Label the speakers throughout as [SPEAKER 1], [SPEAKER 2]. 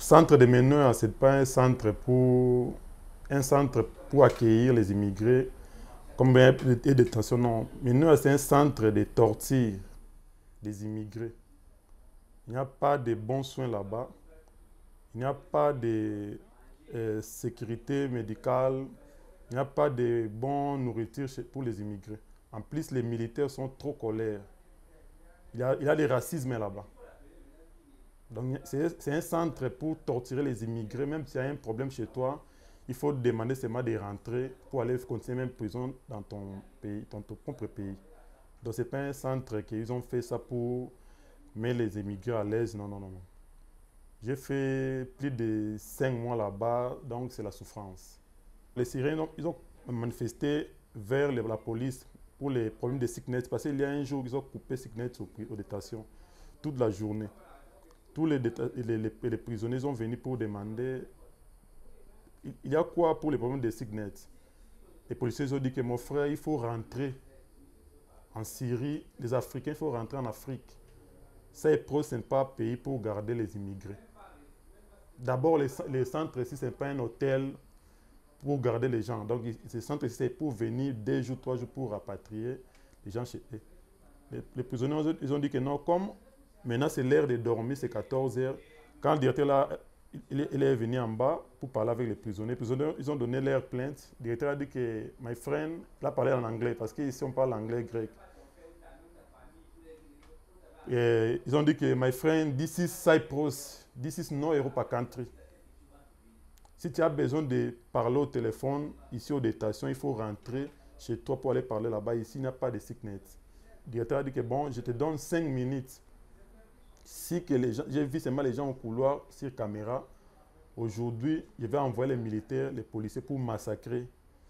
[SPEAKER 1] Centre de Meneur, ce n'est pas un centre pour accueillir les immigrés comme et de détention, non. Meneur, c'est un centre de torture des immigrés. Il n'y a pas de bons soins là-bas. Il n'y a pas de sécurité médicale. Il n'y a pas de bonne nourriture pour les immigrés. En plus, les militaires sont trop colères. Il y a des racismes là-bas. Donc, c'est un centre pour torturer les immigrés. Même s'il y a un problème chez toi, il faut demander seulement de rentrer pour aller continuer même prison dans ton pays, dans ton propre pays. Donc, ce n'est pas un centre qu'ils ont fait ça pour mettre les immigrés à l'aise. Non, non, non, non. J'ai fait plus de 5 mois là-bas, donc c'est la souffrance. Les Syriens, ils ont manifesté vers la police pour les problèmes de sickness, parce qu'il y a un jour, ils ont coupé sickness aux détentions, toute la journée. Tous les prisonniers sont venus pour demander il y a quoi pour les problèmes de sickness. Les policiers ont dit que mon frère, il faut rentrer en Syrie, les Africains, il faut rentrer en Afrique. Ça est pro, ce n'est pas un pays pour garder les immigrés. D'abord, les centres ici, ce n'est pas un hôtel pour garder les gens. Donc, ces centres ici, c'est pour venir 2 jours, 3 jours pour rapatrier les gens chez eux. Les prisonniers, ils ont dit que non, comme maintenant c'est l'heure de dormir, c'est 14 heures. Quand le directeur là, il est venu en bas pour parler avec les prisonniers. Ils ont donné leur plainte. Le directeur a dit que my friend, il a parlé en anglais parce qu'ici on parle anglais grec. Et ils ont dit que my friend, this is Cyprus, this is no Europa country. Si tu as besoin de parler au téléphone, ici aux détentions, il faut rentrer chez toi pour aller parler là-bas. Ici, il n'y a pas de sickness. Le directeur a dit que bon, je te donne 5 minutes. Si que les gens, j'ai vu seulement les gens au couloir sur caméra. Aujourd'hui, je vais envoyer les militaires, les policiers pour massacrer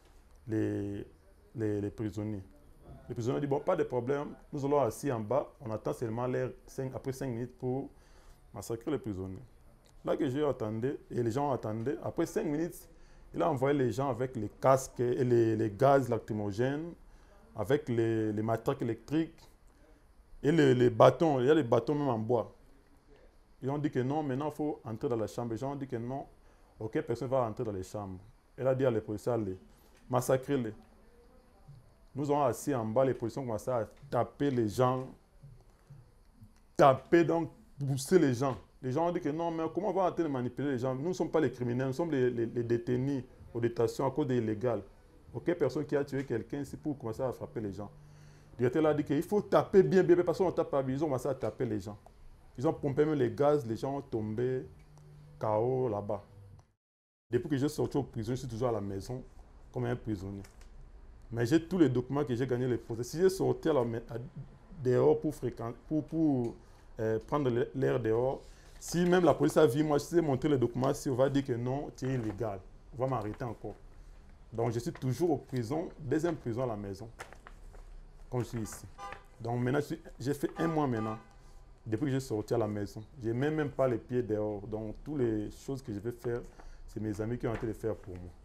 [SPEAKER 1] les prisonniers. Les prisonniers ont dit bon, pas de problème, nous allons assis en bas, on attend seulement après 5 minutes pour massacrer les prisonniers. Là que j'ai attendu, et les gens attendaient, après 5 minutes, il a envoyé les gens avec les casques et les gaz lacrymogènes, avec les matraques électriques et les bâtons. Il y a les bâtons même en bois. Ils ont dit que non, maintenant il faut entrer dans la chambre. Les gens ont dit que non, aucune personne ne va entrer dans les chambres. Elle a dit à les policiers, allez, massacrez-les. Nous avons assis en bas, les policiers ont commencé à taper les gens, taper, donc pousser les gens. Les gens ont dit que non, mais comment on va arrêter de manipuler les gens? Nous ne sommes pas les criminels, nous sommes les détenus aux détentions à cause des illégales. Aucune personne qui a tué quelqu'un, c'est pour commencer à frapper les gens. Le directeur a dit qu'il faut taper bien, bien, parce qu'on tape pas bien, ils ont commencé à taper les gens. Ils ont pompé même les gaz, les gens ont tombé KO là-bas. Depuis que je suis sorti au prison, je suis toujours à la maison comme un prisonnier. Mais j'ai tous les documents que j'ai gagnés les procès. Si j'ai sorti dehors pour prendre l'air dehors, si même la police a vu moi, si j'ai montré les documents, si on va dire que non, tu es illégal, on va m'arrêter encore. Donc je suis toujours au prison, deuxième prison à la maison, comme je suis ici. Donc maintenant, j'ai fait 1 mois maintenant, depuis que j'ai sorti à la maison. Je ne mets même pas les pieds dehors. Donc toutes les choses que je vais faire, c'est mes amis qui ont été les faire pour moi.